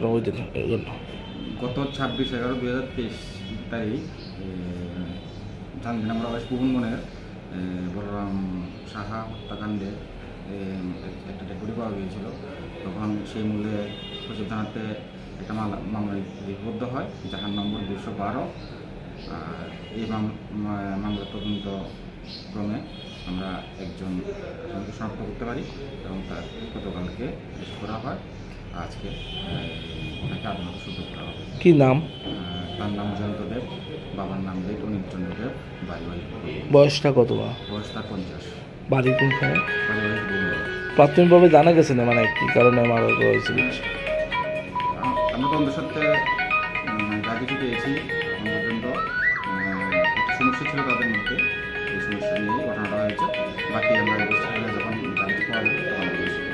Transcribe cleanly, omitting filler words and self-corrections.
ঘটনা ওই দিন এই জন্য? গত 26/11/2023 তারিখ ঝালদিনামরা ওয়েস্ট ভুবনবনের বলরাম সাহা হত্যাকাণ্ডে একটা ডেপুটি পাওয়া গিয়েছিল। তখন সেই মূল্যে সচিব থানাতে একটা মামলা লিপিবদ্ধ হয়, যাহার নম্বর 212। আর এই মামলার তদন্ত ক্রমে আমরা একজন শনাক্ত করতে পারি এবং তার গতকালকে অ্যারেস্ট করা হয়। আজকে ওনাকে আদালতে সুযোগ করা হবে। কি নাম? তার নাম জয়ন্ত দেব, বাবার নাম অনিল চন্দ্র দেব, বাড়ি বয়সটা কত? বয়স তার 50। বাড়ি কোনখানে? বাড়ি প্রাথমিকভাবে জানা গেছে না মানে কি কারণে মারা হয়েছে? আমরা তদন্ত সত্ত্বে যা কিছু পেয়েছি এখন পর্যন্ত একটা সমস্যা ছিল তাদের মধ্যে, এই সমস্যা নিয়েই ঘটনাটা হয়েছে। বাকি আমরা যখন যা কিছু পাওয়া যাবে তখন